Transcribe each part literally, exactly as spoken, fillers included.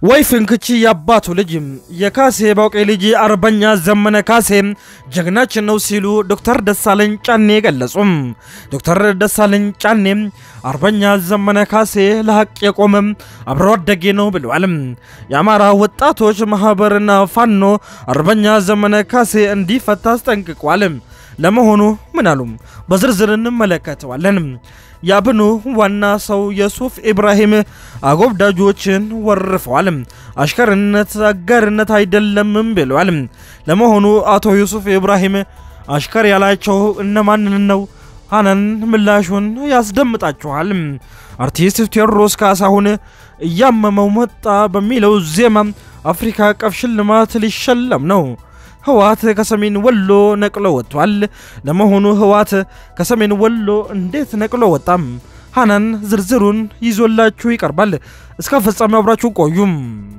ወይ ፍንክቺ ያባቱ ልጅ የካሴ ባውቄ ልጅ አርበኛ ዘመነ ካሴ ጀግናችን ነው ሲሉ ዶክተር ደሳለኝ ጫኔ ገለጹም። ዶክተር ደሳለኝ ጫኔ አርበኛ ዘመነ ካሴ ለሐቅ የቆመ አብሮ አደጌ ነው ብለዋል። የአማራ ወጣቶች ማህበርና ፋኖ አርበኛ ዘመነ ካሴ እንዲፈታ አስጠንቅቋል። ለመሆኑ ምን አሉ? በዝርዝር እንመለከተዋለን። ያብኑ ዋና ሰው የሱፍ ኢብራሂም አጎብዳጆችን ወርፈዋል። አሽከርነት አጋርነት አይደለም ብለዋል። ለመሆኑ አቶ ዩሱፍ ኢብራሂም አሽከር ያላቸው እነማን ነው? ሃናን ምላሹን ያስደምጣቸዋል። አርቲስት ቴዎድሮስ ካሳሁን እያመመው መጣ በሚለው ዜማ አፍሪካ ቀፍ ሽልማት ሊሸለም ነው። ህዋት ከሰሜን ወሎ ነቅሎ ወጥቷል። ለመሆኑ ህዋት ከሰሜን ወሎ እንዴት ነቅሎ ወጣም? ሃናን ዝርዝሩን ይዞላችሁ ይቀርባል። እስከ ፍጻሜው አብራችሁ ቆዩም።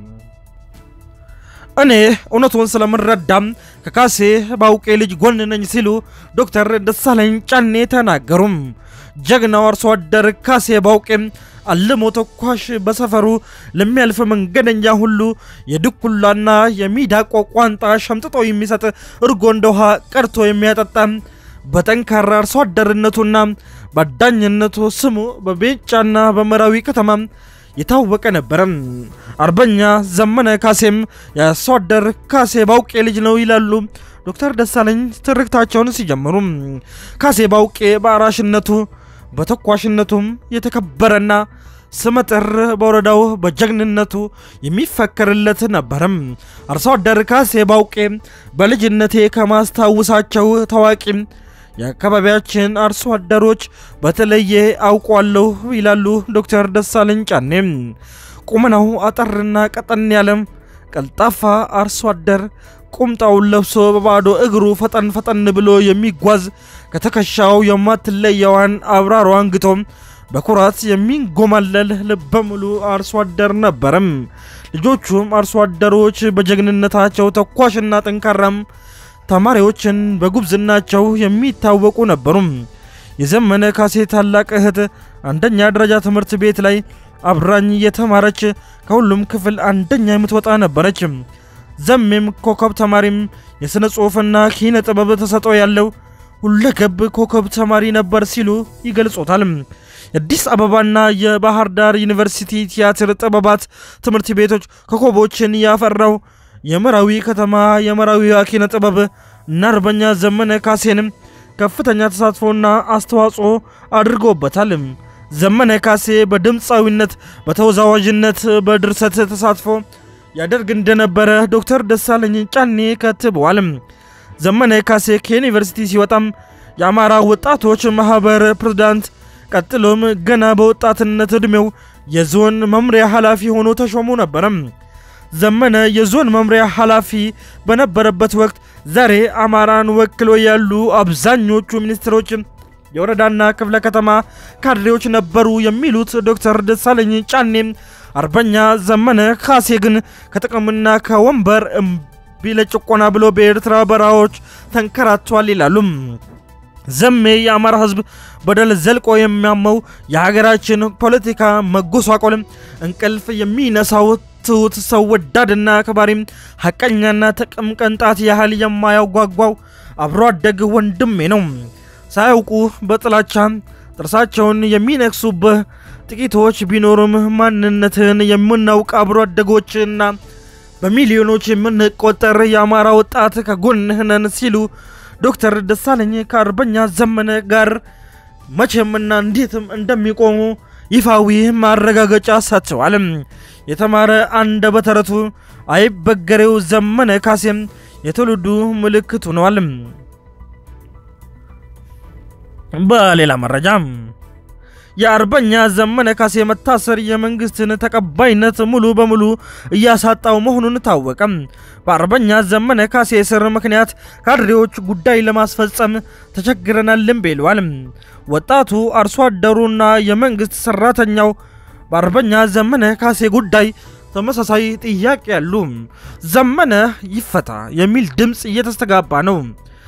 እኔ እውነቱን ስለምረዳም ከካሴ ባውቄ ልጅ ጎን ነኝ ሲሉ ዶክተር ደሳለኝ ጫኔ ተናገሩም። ጀግናው አርሶ አደር ካሴ ባውቄ አልሞ ተኳሽ በሰፈሩ ለሚያልፍ መንገደኛ ሁሉ የድኩላና የሚዳቆ ቋንጣ ሸምጥጦ የሚሰጥ እርጎ እንደውሃ ቀርቶ የሚያጠጣ በጠንካራ አርሶ አደርነቱና በዳኝነቱ ስሙ በቤጫና በመራዊ ከተማ የታወቀ ነበር። አርበኛ ዘመነ ካሴም የአርሶ አደር ካሴ ባውቄ ልጅ ነው ይላሉ ዶክተር ደሳለኝ ትርክታቸውን ሲጀምሩ። ካሴ ባውቄ በአራሽነቱ በተኳሽነቱም የተከበረና ስመጥር በወረዳው በጀግንነቱ የሚፈከርለት ነበር። አርሶ አደር ካሴ ባውቄ በልጅነቴ ከማስታወሳቸው ታዋቂ የአካባቢያችን አርሶ አደሮች በተለየ አውቋለሁ ይላሉ ዶክተር ደሳለኝ ጫኔ። ቁመናው አጠርና ቀጠን ያለም ቀልጣፋ አርሶ አደር ቁምጣውን ለብሶ በባዶ እግሩ ፈጠን ፈጠን ብሎ የሚጓዝ ከተከሻው የማትለየዋን አብራሯ አንግቶ በኩራት የሚንጎማለል ልበ ሙሉ አርሶ አደር ነበር። ልጆቹም አርሶ አደሮች በጀግንነታቸው ተኳሽና ጠንካራም ተማሪዎችን በጉብዝናቸው የሚታወቁ ነበሩ። የዘመነ ካሴ ታላቅ እህት አንደኛ ደረጃ ትምህርት ቤት ላይ አብራኝ የተማረች ከሁሉም ክፍል አንደኛ የምትወጣ ነበረች። ዘሜም ኮከብ ተማሪም የስነ ጽሑፍና ኪነ ጥበብ ተሰጥኦ ያለው ሁለገብ ኮከብ ተማሪ ነበር ሲሉ ይገልጾታል። የአዲስ አበባና የባህር ዳር ዩኒቨርሲቲ ቲያትር ጥበባት ትምህርት ቤቶች ኮከቦችን ያፈራው የመራዊ ከተማ የመራዊ ኪነ ጥበብ እና አርበኛ ዘመነ ካሴንም ከፍተኛ ተሳትፎና አስተዋጽኦ አድርጎበታል። ዘመነ ካሴ በድምጻዊነት በተወዛዋዥነት በድርሰት ተሳትፎ ያደርግ እንደነበረ ዶክተር ደሳለኝ ጫኔ ከትበዋል። ዘመነ ካሴ ከዩኒቨርሲቲ ሲወጣም የአማራ ወጣቶች ማህበር ፕሬዝዳንት ቀጥሎም ገና በወጣትነት እድሜው የዞን መምሪያ ኃላፊ ሆኖ ተሾሙ ነበር። ዘመነ የዞን መምሪያ ኃላፊ በነበረበት ወቅት ዛሬ አማራን ወክሎ ያሉ አብዛኞቹ ሚኒስትሮች የወረዳና ክፍለ ከተማ ካድሬዎች ነበሩ የሚሉት ዶክተር ደሳለኝ ጫኔ አርበኛ ዘመነ ካሴ ግን ከጥቅምና ከወንበር ቢለጭቆና ብሎ በኤርትራ በራዎች ተንከራቷል ይላሉ። ዘሜ የአማራ ህዝብ በደል ዘልቆ የሚያመው የሀገራችን ፖለቲካ መጎሳቆል እንቅልፍ የሚነሳው ትሁት ሰው ወዳድና አክባሪም ሐቀኛና ጥቅም ቅንጣት ያህል የማያጓጓው አብሮ አደግ ወንድሜ ነው። ሳያውቁ በጥላቻ ጥርሳቸውን የሚነክሱብህ ጥቂቶች ቢኖሩም ማንነትን የምናውቅ አብሮ አደጎችና በሚሊዮኖች የምንቆጠር የአማራ ወጣት ከጎንህ ነን ሲሉ ዶክተር ደሳለኝ ከአርበኛ ዘመነ ጋር መቼምና እንዴትም እንደሚቆሙ ይፋዊ ማረጋገጫ ሰጥተዋል። የተማረ አንደበተረቱ አይበገሬው ዘመነ ካሴም የትውልዱ ምልክት ሆነዋል። በሌላ መረጃ የአርበኛ ዘመነ ካሴ መታሰር የመንግስትን ተቀባይነት ሙሉ በሙሉ እያሳጣው መሆኑን ታወቀ። በአርበኛ ዘመነ ካሴ ስር ምክንያት ካድሬዎች ጉዳይ ለማስፈጸም ተቸግረናልም ብለዋል። ወጣቱ አርሶ አደሩና የመንግስት ሰራተኛው በአርበኛ ዘመነ ካሴ ጉዳይ ተመሳሳይ ጥያቄ ያሉ ዘመነ ይፈታ የሚል ድምጽ እየተስተጋባ ነው።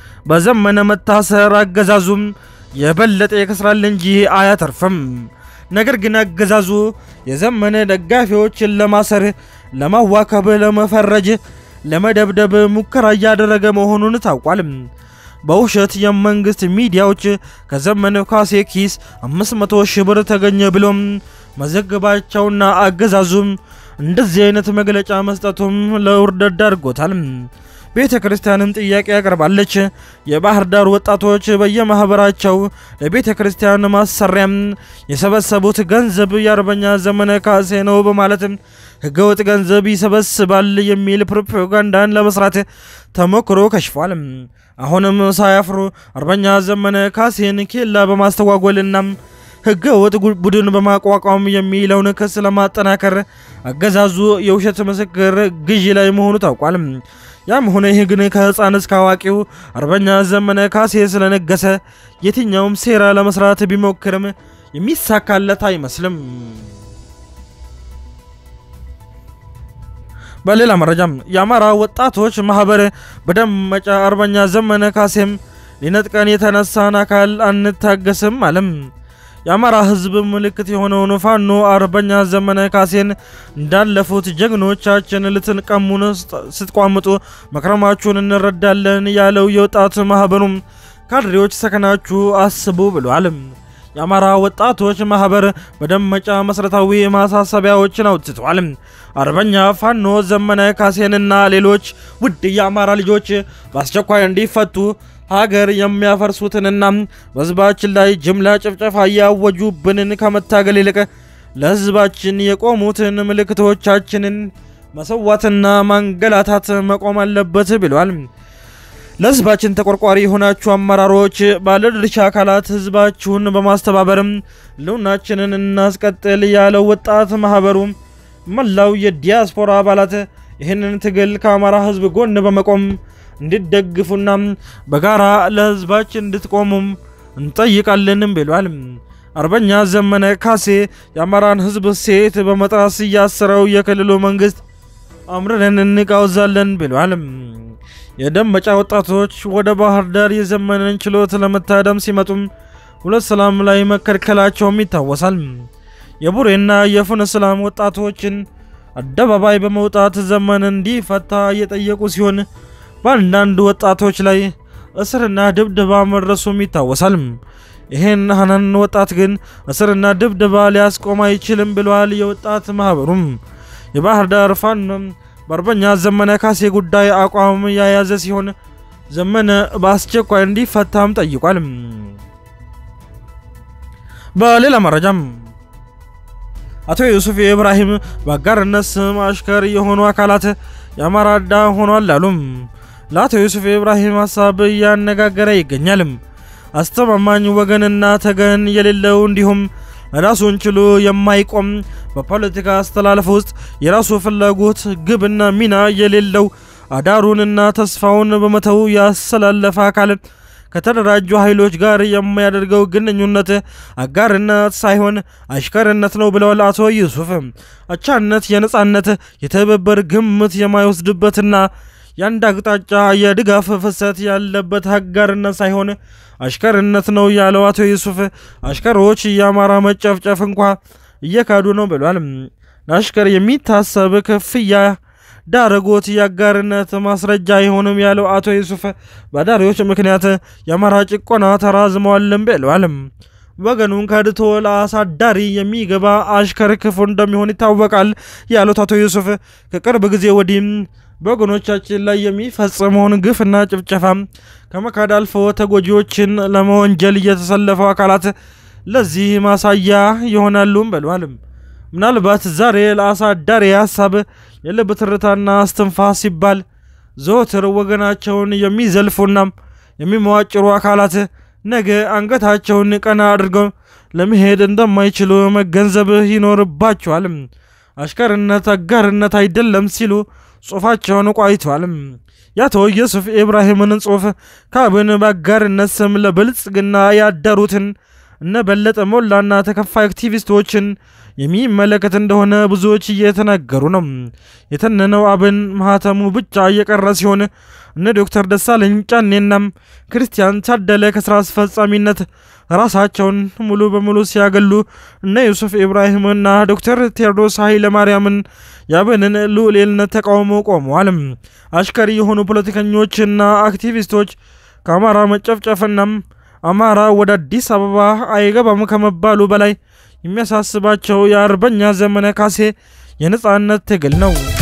በዘመነ መታሰር አገዛዙም የበለጠ ይከስራል እንጂ አያተርፍም። ነገር ግን አገዛዙ የዘመነ ደጋፊዎችን ለማሰር ለማዋከብ ለመፈረጅ ለመደብደብ ሙከራ ያደረገ መሆኑን ታውቋል። በውሸት የመንግስት ሚዲያዎች ከዘመነ ካሴ ኪስ አምስት መቶ ሺህ ብር ተገኘ ብሎም መዘገባቸውና አገዛዙም እንደዚህ አይነት መግለጫ መስጠቱም ለውርደት ዳርጎታል። ቤተ ክርስቲያንም ጥያቄ ያቀርባለች። የባህር ዳር ወጣቶች በየማህበራቸው ለቤተ ክርስቲያን ማሰሪያም የሰበሰቡት ገንዘብ የአርበኛ ዘመነ ካሴ ነው በማለት ህገወጥ ገንዘብ ይሰበስባል የሚል ፕሮፓጋንዳን ለመስራት ተሞክሮ ከሽፏል። አሁንም ሳያፍሩ አርበኛ ዘመነ ካሴን ኬላ በማስተጓጎልና ህገወጥ ቡድን በማቋቋም የሚለውን ክስ ለማጠናከር አገዛዙ የውሸት ምስክር ግዢ ላይ መሆኑ ታውቋል። ያም ሆነ ይህ ግን ከህፃን እስከ አዋቂው አርበኛ ዘመነ ካሴ ስለነገሰ የትኛውም ሴራ ለመስራት ቢሞክርም የሚሳካለት አይመስልም። በሌላ መረጃም የአማራ ወጣቶች ማህበር በደመጫ አርበኛ ዘመነ ካሴም ሊነጥቀን የተነሳን አካል አንታገስም አለም። የአማራ ህዝብ ምልክት የሆነውን ፋኖ አርበኛ ዘመነ ካሴን እንዳለፉት ጀግኖቻችን ልትንቀሙን ስትቋምጡ መክረማችሁን እንረዳለን ያለው የወጣት ማህበሩም ካድሬዎች ሰከናችሁ አስቡ ብሏል። የአማራ ወጣቶች ማህበር በደመጫ መሰረታዊ ማሳሰቢያዎችን አውጥቷል። አርበኛ ፋኖ ዘመነ ካሴንና ሌሎች ውድ የአማራ ልጆች በአስቸኳይ እንዲፈቱ ሀገር የሚያፈርሱትንና በህዝባችን ላይ ጅምላ ጭፍጨፋ ያወጁብንን ከመታገል ይልቅ ለህዝባችን የቆሙትን ምልክቶቻችንን መሰዋትና ማንገላታት መቆም አለበት ብሏል። ለህዝባችን ተቆርቋሪ ሆናችሁ አመራሮች ባለድርሻ አካላት ህዝባችሁን በማስተባበርም ለውናችንን እናስቀጥል ያለው ወጣት ማህበሩ መላው የዲያስፖራ አባላት ይህንን ትግል ከአማራ ህዝብ ጎን በመቆም እንድትደግፉና በጋራ ለህዝባችን እንድትቆሙም እንጠይቃለንም ብሏል። አርበኛ ዘመነ ካሴ የአማራን ህዝብ ሴት በመጥራስ ያሰረው የክልሉ መንግስት አምረን እንቃወዛለን ብሏል። የደመጫ ወጣቶች ወደ ባህር ዳር የዘመነን ችሎት ለመታደም ሲመጡም ሁለት ሰላም ላይ መከልከላቸውም ይታወሳል። የቡሬና የፉን ሰላም ወጣቶችን አደባባይ በመውጣት ዘመን እንዲፈታ እየጠየቁ ሲሆን በአንዳንድ ወጣቶች ላይ እስርና ድብደባ መድረሱም ይታወሳል። ይሄን ሀናን ወጣት ግን እስርና ድብደባ ሊያስቆም አይችልም ብሏል የወጣት ማህበሩም። የባህር ዳር ፋኖም በአርበኛ ዘመነ ካሴ ጉዳይ አቋም ያያዘ ሲሆን ዘመነ በአስቸኳይ እንዲፈታም ጠይቋል። በሌላ መረጃም አቶ ዩሱፍ ኢብራሂም በአጋርነት ስም አሽከር የሆኑ አካላት ያማራዳ ሆኗል አሉ። ለአቶ ዩሱፍ ኢብራሂም ሐሳብ ያነጋገረ ይገኛል። አስተማማኝ ወገንና ተገን የሌለው እንዲሁም ራሱን ችሎ የማይቆም በፖለቲካ አስተላለፍ ውስጥ የራሱ ፍላጎት ግብና ሚና የሌለው አዳሩንና ተስፋውን በመተው ያሰላለፈ አካል ከተደራጁ ኃይሎች ጋር የሚያደርገው ግንኙነት አጋርነት ሳይሆን አሽከርነት ነው ብለዋል አቶ ዩሱፍ። አቻነት የነጻነት የተበበር ግምት የማይወስድበትና ያንድ አቅጣጫ የድጋፍ ፍሰት ያለበት አጋርነት ሳይሆን አሽከርነት ነው ያለው አቶ ዩሱፍ አሽከሮች የአማራ መጨፍጨፍ እንኳን እየካዱ ነው ብሏል። ለአሽከር የሚታሰብ ክፍያ ዳረጎት ያጋርነት ማስረጃ አይሆንም ያለው አቶ ዩሱፍ በዳሪዎች ምክንያት የአማራ ጭቆና ተራዝሟልም ብሏል። ወገኑን ከድቶ ለአሳዳሪ የሚገባ አሽከር ክፉ እንደሚሆን ይታወቃል ያሉት አቶ ዩሱፍ ከቅርብ ጊዜ ወዲህ በወገኖቻችን ላይ የሚፈጸመውን ግፍና ጭፍጨፋ ከመካድ አልፎ ተጎጂዎችን ለመወንጀል የተሰለፈው አካላት ለዚህ ማሳያ ይሆናሉም ብሏል። ምናልባት ዛሬ ለአሳዳሪ ሐሳብ የልብ ትርታና አስተንፋስ ሲባል ዘወትር ወገናቸውን የሚዘልፉና የሚመዋጭሩ አካላት ነገ አንገታቸውን ቀና አድርገው ለመሄድ እንደማይችሉ መገንዘብ ይኖርባቸዋል። አሽከርነት አጋርነት አይደለም ሲሉ ጽሑፋቸውን ቋይተዋል። ያቶ ዩሱፍ ኢብራሂምን ጽሑፍ ካብን በአጋርነት ስም ለብልጽግና ያደሩትን እነ በለጠ ሞላና ተከፋይ አክቲቪስቶችን የሚመለከት እንደሆነ ብዙዎች እየተናገሩ ነው። የተነነው አብን ማህተሙ ብቻ እየቀረ ሲሆን እነ ዶክተር ደሳለኝ ጫኔና ክርስቲያን ታደለ ከስራ አስፈጻሚነት ራሳቸውን ሙሉ በሙሉ ሲያገሉ እነ ዩሱፍ ኢብራሂምና ዶክተር ቴዎድሮስ ኃይለማርያምን ያብንን ሉዓላዊነት ተቃውሞ ቆመዋል። አሽከሪ የሆኑ ፖለቲከኞችና አክቲቪስቶች ከአማራ መጨፍጨፍና አማራ ወደ አዲስ አበባ አይገባም ከመባሉ በላይ የሚያሳስባቸው የአርበኛ ዘመነ ካሴ የነጻነት ትግል ነው።